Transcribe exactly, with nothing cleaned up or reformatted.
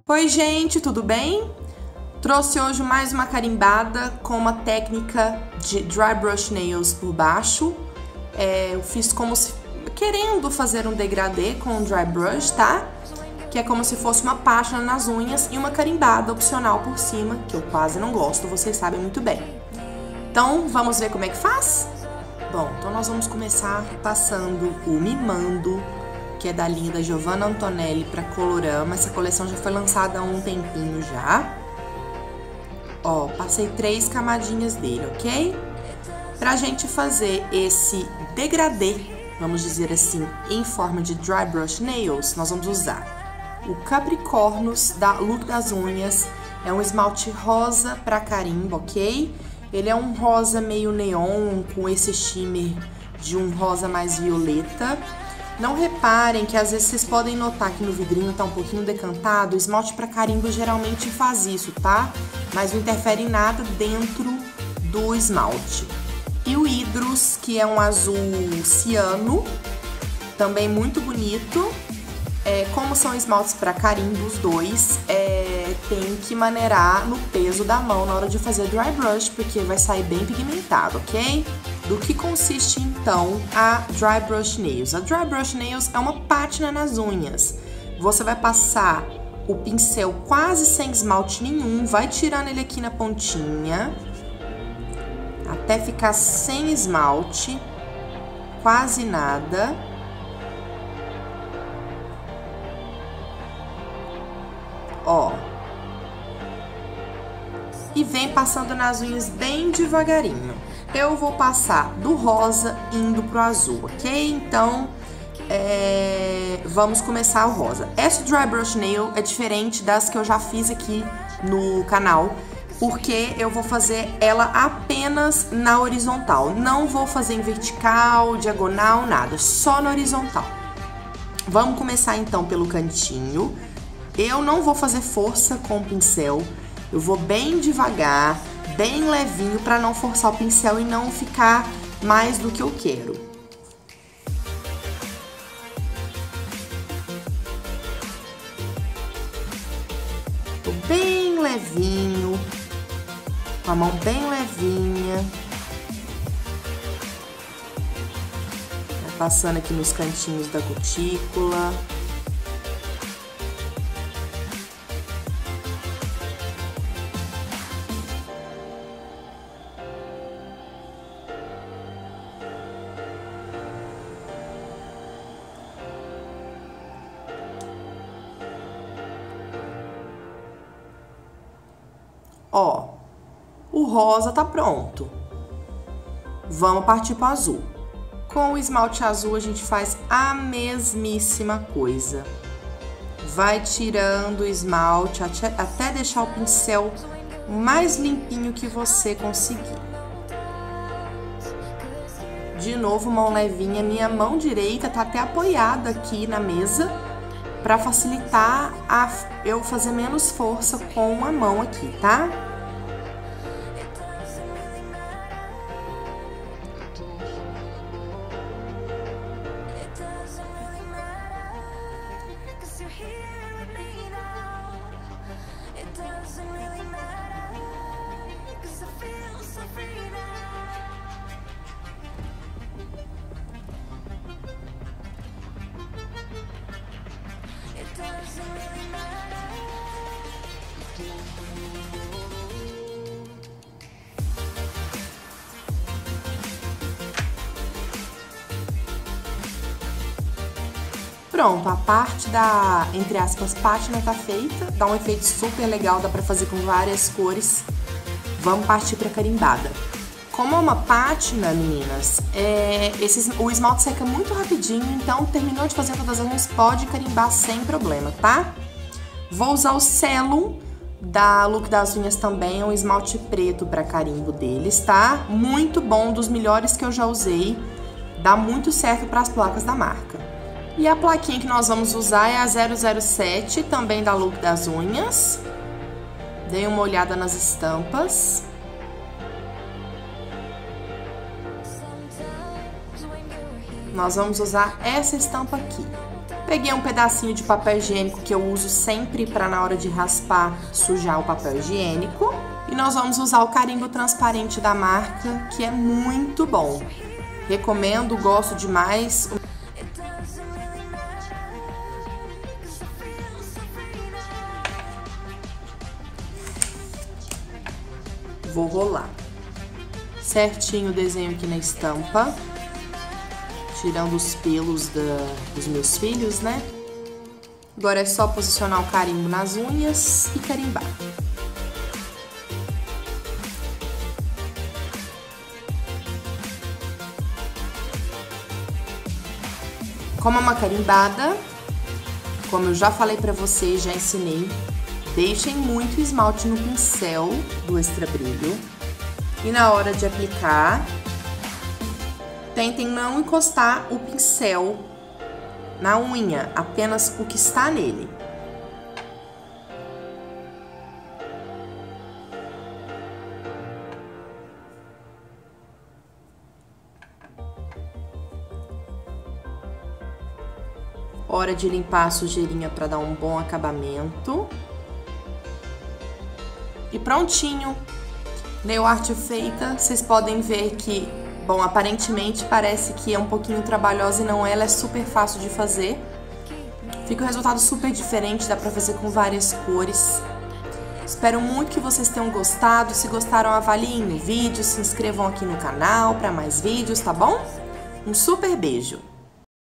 Oi gente, tudo bem? Trouxe hoje mais uma carimbada com uma técnica de dry brush nails por baixo. É, eu fiz como se querendo fazer um degradê com um dry brush, tá? Que é como se fosse uma pátina nas unhas e uma carimbada opcional por cima, que eu quase não gosto, vocês sabem muito bem. Então, vamos ver como é que faz? Bom, então nós vamos começar passando o Mimando, que é da linha da Giovanna Antonelli para Colorama. Essa coleção já foi lançada há um tempinho já. Ó, passei três camadinhas dele, ok? Pra gente fazer esse degradê, vamos dizer assim, em forma de dry brush nails, nós vamos usar o Capricornus da Look das Unhas. É um esmalte rosa para carimbo, ok? Ele é um rosa meio neon, com esse shimmer de um rosa mais violeta. Não reparem que às vezes vocês podem notar que no vidrinho tá um pouquinho decantado. O esmalte para carimbo geralmente faz isso, tá? Mas não interfere em nada dentro do esmalte. E o Hidrus, que é um azul ciano, também muito bonito. É, como são esmaltes para carimbo, os dois, é, tem que maneirar no peso da mão na hora de fazer dry brush, porque vai sair bem pigmentado, ok? Do que consiste, então, a Dry Brush Nails? A Dry Brush Nails é uma pátina nas unhas. Você vai passar o pincel quase sem esmalte nenhum, vai tirando ele aqui na pontinha, até ficar sem esmalte, quase nada. Ó. E vem passando nas unhas bem devagarinho. Eu vou passar do rosa indo pro azul, ok? Então, é... vamos começar o rosa. Essa Dry Brush Nail é diferente das que eu já fiz aqui no canal, porque eu vou fazer ela apenas na horizontal. Não vou fazer em vertical, diagonal, nada, só na horizontal. Vamos começar então pelo cantinho. Eu não vou fazer força com o pincel, eu vou bem devagar, bem levinho, para não forçar o pincel e não ficar mais do que eu quero. Tô bem levinho, com a mão bem levinha. Vai passando aqui nos cantinhos da cutícula. Ó, o rosa tá pronto. Vamos partir para o azul. Com o esmalte azul a gente faz a mesmíssima coisa. Vai tirando o esmalte até deixar o pincel mais limpinho que você conseguir. De novo, mão levinha. Minha mão direita tá até apoiada aqui na mesa, para facilitar a eu fazer menos força com a mão aqui, tá? Pronto, a parte da, entre aspas, pátina tá feita, dá um efeito super legal, dá pra fazer com várias cores. Vamos partir pra carimbada. Como é uma pátina, meninas, é, esse, o esmalte seca muito rapidinho, então terminou de fazer todas as unhas, pode carimbar sem problema, tá? Vou usar o Cellum da Look das Unhas também, é um esmalte preto pra carimbo deles, tá? Muito bom, dos melhores que eu já usei, dá muito certo para as placas da marca. E a plaquinha que nós vamos usar é a zero zero sete, também da Look das Unhas. Dei uma olhada nas estampas. nós vamos usar essa estampa aqui. Peguei um pedacinho de papel higiênico que eu uso sempre para na hora de raspar sujar o papel higiênico. E nós vamos usar o carimbo transparente da marca, que é muito bom. Recomendo, gosto demais. Vou rolar certinho o desenho aqui na estampa, tirando os pelos da, dos meus filhos, né? Agora é só posicionar o carimbo nas unhas e carimbar. Como uma carimbada, como eu já falei pra vocês, já ensinei, deixem muito esmalte no pincel do extra brilho. E na hora de aplicar, tentem não encostar o pincel na unha, apenas o que está nele. Hora de limpar a sujeirinha para dar um bom acabamento. E prontinho! Nail art feita, vocês podem ver que, bom, aparentemente parece que é um pouquinho trabalhosa e não é, ela é super fácil de fazer. Fica um resultado super diferente, dá pra fazer com várias cores. Espero muito que vocês tenham gostado. Se gostaram, avaliem o vídeo, se inscrevam aqui no canal para mais vídeos, tá bom? Um super beijo!